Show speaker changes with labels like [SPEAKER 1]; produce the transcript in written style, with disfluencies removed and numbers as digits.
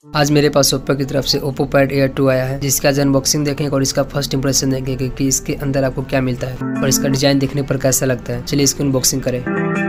[SPEAKER 1] आज मेरे पास ओप्पो की तरफ से ओप्पो पैड एयर 2 आया है, जिसका आज अनबॉक्सिंग देखेंगे और इसका फर्स्ट इंप्रेशन देखेंगे कि इसके अंदर आपको क्या मिलता है और इसका डिजाइन देखने पर कैसा लगता है। चलिए इसकी अनबॉक्सिंग करें।